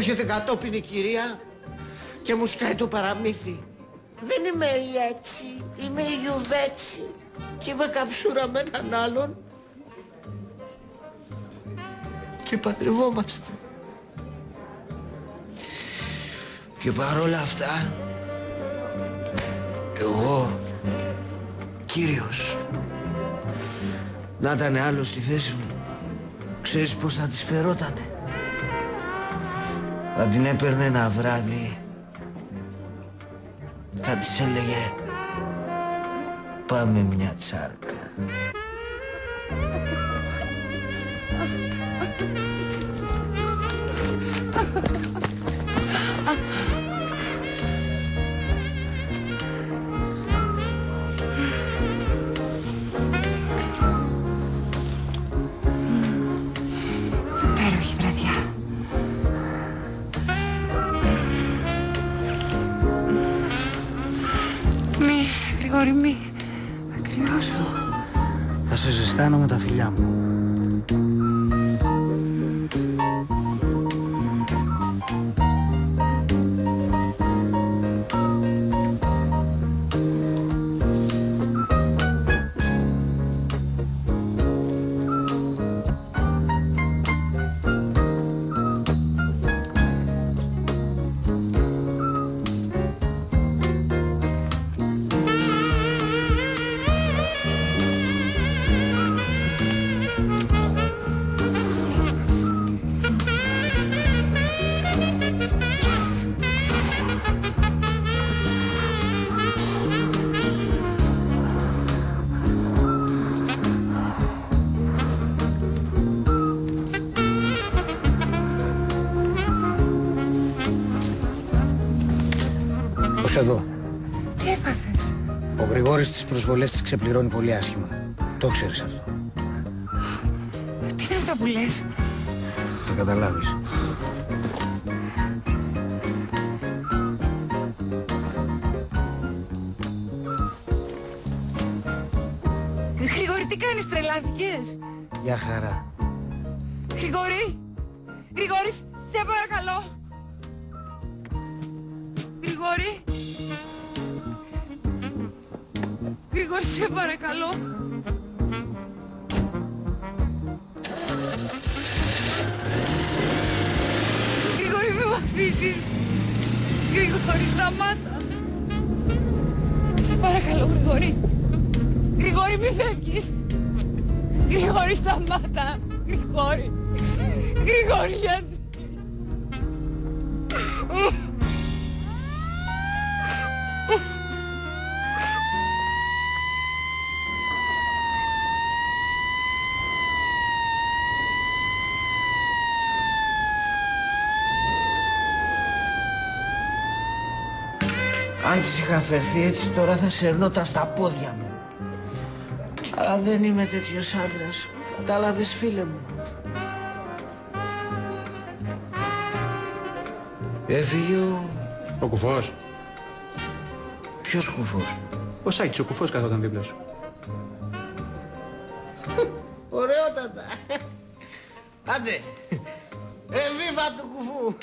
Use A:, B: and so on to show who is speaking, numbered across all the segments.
A: Έρχεται κατόπιν η κυρία και μου σκάει το παραμύθι. Δεν είμαι η έτσι, είμαι η Γιουβέτσι και είμαι καψούρα με έναν άλλον και παντρευόμαστε. Και παρόλα αυτά, εγώ, κύριος, να ήταν άλλος στη θέση μου, ξέρεις πως θα της φερότανε? Θα την έπαιρνε ένα βράδυ, θα της έλεγε πάμε μια τσάρκα.
B: Υπέροχη βραδιά. Γρηγόρη, μη θα κρυώσω.
A: Θα σε ζεστάνω με τα φιλιά μου. Πώς εδώ?
B: Τι έπαθες?
A: Ο Γρηγόρης τις προσβολές της ξεπληρώνει πολύ άσχημα. Το ξέρεις αυτό?
B: Τι είναι αυτά που λες?
A: Θα καταλάβεις.
B: Γρηγόρη, τι κάνεις, τρελάθηκες?
A: Για χαρά.
B: Γρηγόρη! Γρηγόρη, σε παρακαλώ! Γρηγόρη! Γρηγόρη, σε παρακαλώ! Γρηγόρη, μη μ' αφήσεις! Γρηγόρη, σταμάτα! Σε παρακαλώ, Γρηγόρη! Γρηγόρη, μη φεύγεις! Γρηγόρη, σταμάτα! Γρηγόρη! Γρηγόρη, γιατί!
A: Αν της είχα φερθεί έτσι τώρα θα σερνόταν στα πόδια μου. Αλλά δεν είμαι τέτοιος άντρας. Κατάλαβες, φίλε μου? Έφυγε
C: ο κουφός.
A: Ποιος κουφός?
C: Ο Σάκης, ο κουφός καθόταν δίπλα σου.
A: Ωραιότατα. Άντε. Εβίβα του κουφού.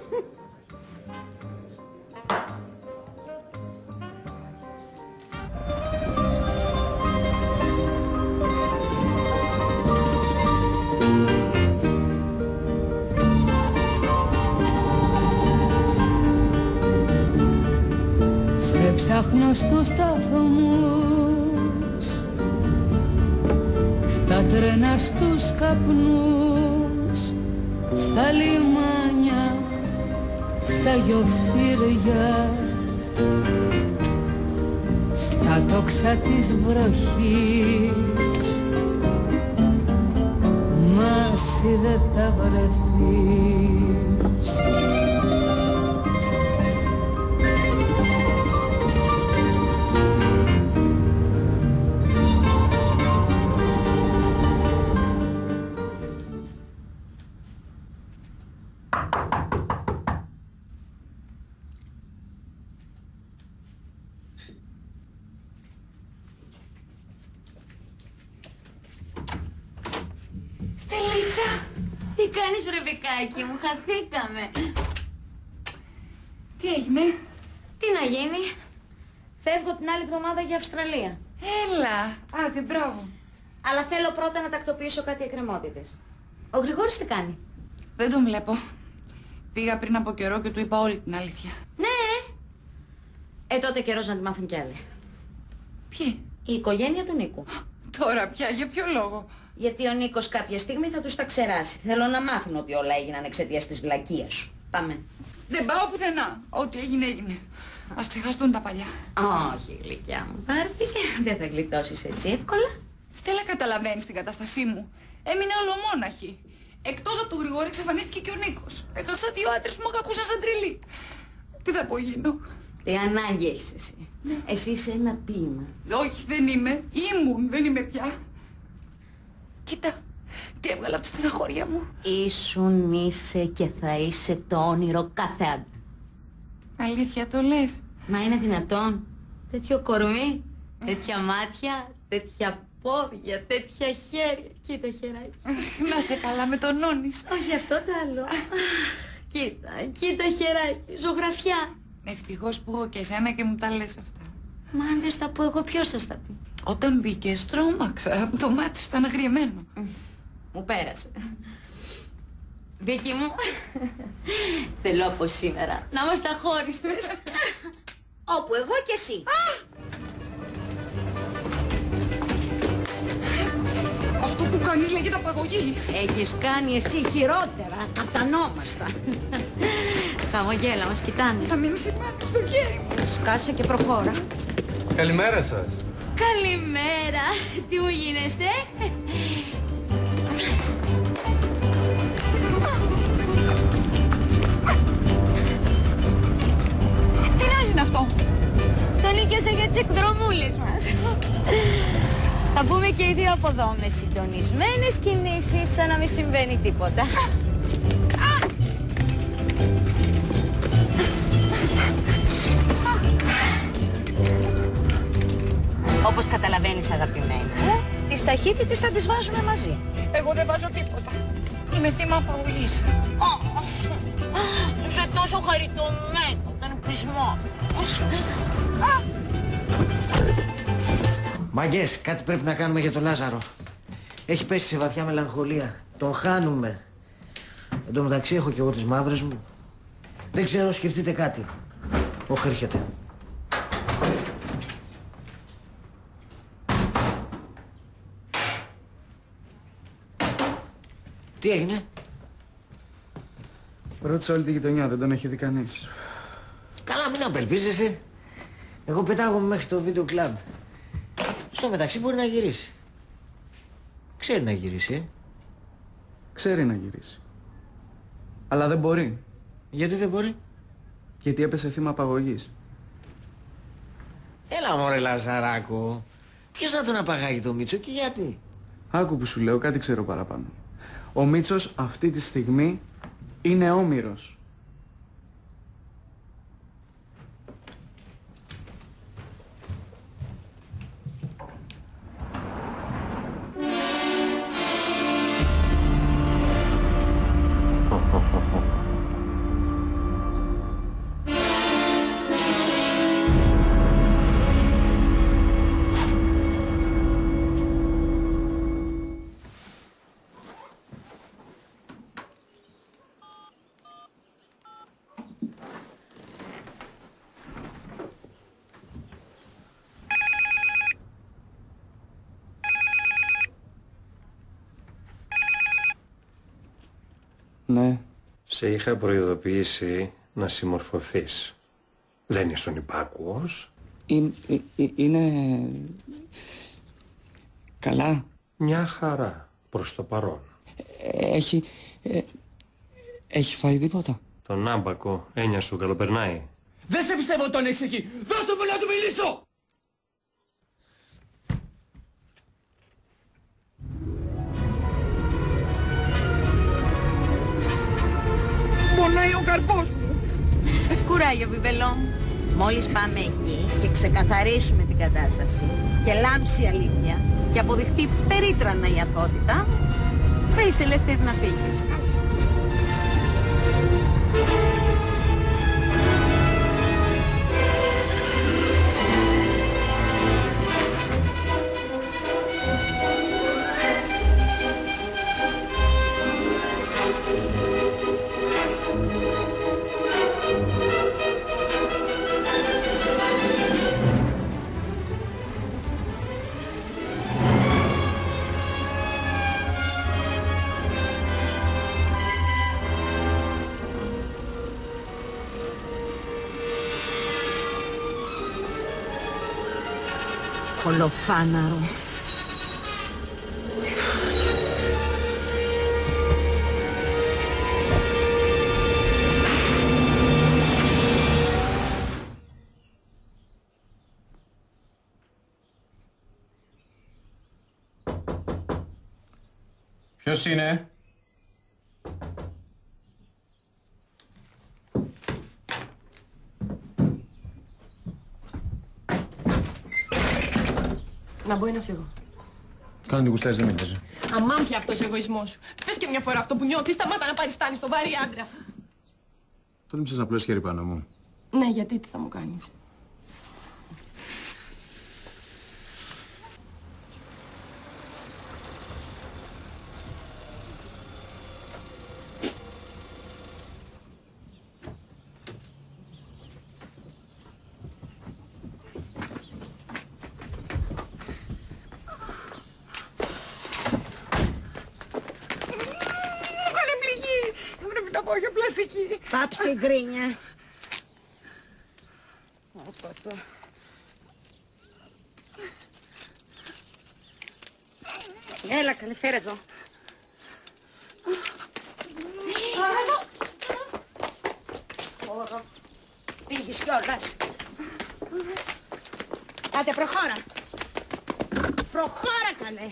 D: Ψάχνω στους σταθμούς, στα τρένα, στους καπνούς, στα λιμάνια, στα γιοφύρια, στα τόξα της βροχής. Μα εσύ δεν θα βρεθείς.
B: Στελίτσα!
E: Τι κάνεις, βρε Βικάκι μου, χαθήκαμε.
B: Τι έγινε?
E: Τι να γίνει. Φεύγω την άλλη εβδομάδα για Αυστραλία.
B: Έλα. Άντε, μπράβο.
E: Αλλά θέλω πρώτα να τακτοποιήσω κάτι εκκρεμότητες. Ο Γρηγόρης τι κάνει?
B: Δεν τον βλέπω. Πήγα πριν από καιρό και του είπα όλη την αλήθεια.
E: Ναι. Τότε καιρός να τη μάθουν κι άλλοι.
B: Ποιοι?
E: Η οικογένεια του Νίκου.
B: Τώρα πια, για ποιο λόγο?
E: Γιατί ο Νίκος κάποια στιγμή θα τους τα ξεράσει. Θέλω να μάθουν ότι όλα έγιναν εξαιτίας της βλακείας σου. Πάμε.
B: Δεν πάω πουθενά. Ό,τι έγινε, έγινε. Ας ξεχαστούν τα παλιά.
E: Όχι, γλυκιά μου. Πάρτι, δεν θα γλιτώσεις έτσι εύκολα.
B: Στέλλα, καταλαβαίνεις την κατάστασή μου. Έμεινε ολομόναχη. Εκτός από τον Γρηγόρη εξαφανίστηκε και ο Νίκος. Έχασα 2 άντρες που μου αγαπούσαν σαν τρελή. Τι θα πω γίνω?
E: Τι ανάγκη έχεις εσύ? Εσύ είσαι ένα ποίημα.
B: Όχι, δεν είμαι. Ήμουν, δεν είμαι πια. Κοίτα, τι έβγαλα από τη στεναχώρια μου.
E: Ήσουν, είσαι και θα είσαι το όνειρο κάθε άντρα.
B: Αλήθεια το λες?
E: Μα είναι δυνατόν? Τέτοιο κορμί, τέτοια μάτια, τέτοια πόδια, τέτοια χέρια. Κοίτα χεράκι.
B: Να σε καλά με τον Νόνης.
E: Όχι αυτό το άλλο. Κοίτα, κοίτα χεράκι, ζωγραφιά.
B: Ευτυχώς που έχω και εσένα και μου τα λες αυτά.
E: Μα αν δεν στα πω εγώ, ποιος θα στα πει?
B: Όταν μπήκες τρόμαξα. Το μάτι σου ήταν αγριεμένο.
E: Μου πέρασε. Βίκυ μου, θέλω από σήμερα να είμαστε αχώριστες. Όπου εγώ και εσύ.
B: Αυτό που κάνεις λέγεται απαγωγή.
E: Έχεις κάνει εσύ χειρότερα, κατανόμαστα. Χαμογέλα, μας κοιτάνε.
B: Θα μείνει σημάδι στο χέρι μου.
E: Σκάσε και προχώρα.
C: Καλημέρα σας.
E: Καλημέρα. Τι μου γίνεστε?
B: Τι νοιάζει είναι αυτό?
E: Τον νίκιασα για τις εκδρομούλες μας. Θα πούμε και οι δύο από εδώ με συντονισμένες κινήσεις, σαν να μην συμβαίνει τίποτα. Όπως καταλαβαίνεις, αγαπημένη, τις ταχύτητες θα τις βάζουμε μαζί.
B: Εγώ δεν βάζω τίποτα. Είμαι θύμα απαγωγής.
E: Είσαι τόσο χαριτωμένο, τον πεισμό.
A: Μαγκές, κάτι πρέπει να κάνουμε για τον Λάζαρο. Έχει πέσει σε βαθιά μελαγχολία. Τον χάνουμε. Εν τω μεταξύ έχω κι εγώ τις μαύρες μου. Δεν ξέρω, σκεφτείτε κάτι. Όχι, έρχεται. Τι έγινε?
C: Ρώτησα όλη τη γειτονιά, δεν τον έχει δει κανείς.
A: Καλά, μην απελπίζεσαι. Εγώ πετάγομαι μέχρι το βίντεο κλαμπ. Στο μεταξύ μπορεί να γυρίσει. Ξέρει να γυρίσει,
C: Ξέρει να γυρίσει. Αλλά δεν μπορεί.
A: Γιατί δεν μπορεί?
C: Γιατί έπεσε θύμα απαγωγής.
A: Έλα μωρέ Λαζαράκο. Ποιος να τον απαγάγει το Μίτσο και γιατί?
C: Άκου που σου λέω, κάτι ξέρω παραπάνω. Ο Μίτσος αυτή τη στιγμή είναι όμηρος. Ναι.
F: Σε είχα προειδοποιήσει να συμμορφωθείς. Δεν ήσουν υπάκουος.
C: Είναι... καλά.
F: Μια χαρά προς το παρόν.
C: Έχει φάει τίποτα?
F: Τον άμπακο έννοια σου καλοπερνάει.
G: Δεν σε πιστεύω ότι τον έχεις εκεί! Δώστε μου να του μιλήσω!
B: Πονάει ο καρπός μου.
E: Κουράγιο, πιπελό μου. Μόλις πάμε εκεί και ξεκαθαρίσουμε την κατάσταση και λάμψει η αλήθεια και αποδειχτεί περίτρανα η αθωότητά, θα είσαι ελεύθερη να φύγεις. Κολοφάναρο.
H: Ποιος είναι?
I: Να μπω ή να φύγω?
H: Κάνε την κουστάρεις, δεν με νοιάζει.
I: Αμάν πια αυτός ο εγκοισμός σου. Πες και μια φορά αυτό που νιώθεις, σταμάτα να παριστάνεις το βάρη άντρα.
H: Τόλμησες να πλώσεις χέρι πάνω μου.
I: Ναι, γιατί τι θα μου κάνεις?
E: Πάψε την γκρίνια. Έλα, καλέ, φέρε εδώ. Πήγες κιόλας. Άντε, προχώρα. Προχώρα, καλέ.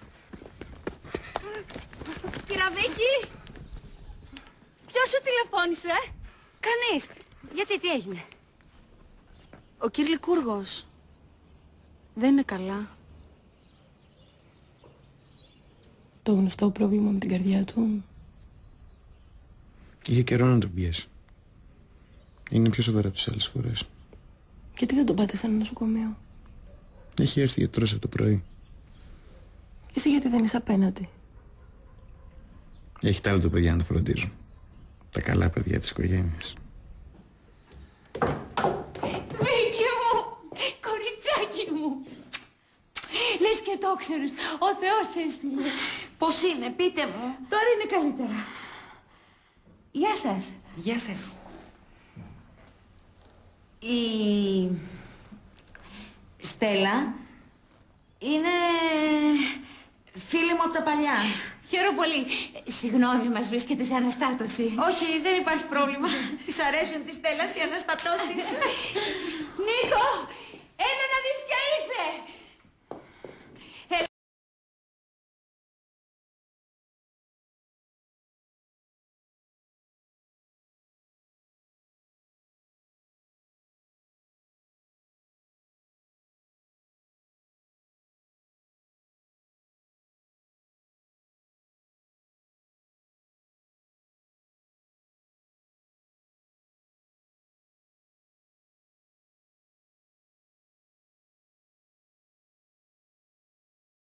E: Κυραβίκη. Ποιος σου τηλεφώνησε? Κανείς. Γιατί, τι έγινε?
I: Ο κύριος Λικούργος δεν είναι καλά. Το γνωστό πρόβλημα με την καρδιά του.
H: Είχε καιρό να τον πιέσει. Είναι πιο σοβαρό από τις άλλες φορές.
I: Γιατί δεν τον πάτε σε ένα νοσοκομείο?
H: Έχει έρθει γιατρός από το πρωί.
I: Και εσύ γιατί δεν είσαι απέναντι?
H: Έχει τα άλλα τα παιδιά να το φροντίζουν. Τα καλά παιδιά της οικογένειας.
J: Βίκυ μου! Κοριτσάκι μου! Λες και το ξέρεις, ο Θεός έστειλε.
E: Πώς είναι, πείτε μου.
J: Τώρα είναι καλύτερα. Γεια σας.
B: Γεια σας.
E: Η Στέλλα είναι φίλη μου από τα παλιά.
J: Χαίρομαι πολύ. Συγγνώμη, μας βρίσκεται σε αναστάτωση.
E: Όχι, δεν υπάρχει πρόβλημα. Της αρέσουν της Στέλλας οι αναστατώσεις.
J: Νίκο!